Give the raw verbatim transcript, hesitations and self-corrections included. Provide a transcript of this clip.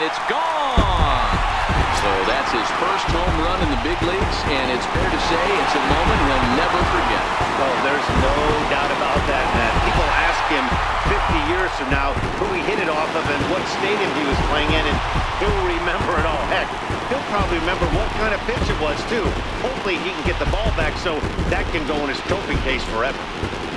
it's gone. So that's his first home run in the big leagues, and it's fair to say it's a moment he'll never forget. Oh, there's no doubt about that, man. People ask him fifty years from now who he hit it off of and what stadium he was playing in, and he'll remember it all. Heck, he'll probably remember what kind of pitch it was, too. Hopefully he can get the ball back so that can go in his trophy case forever.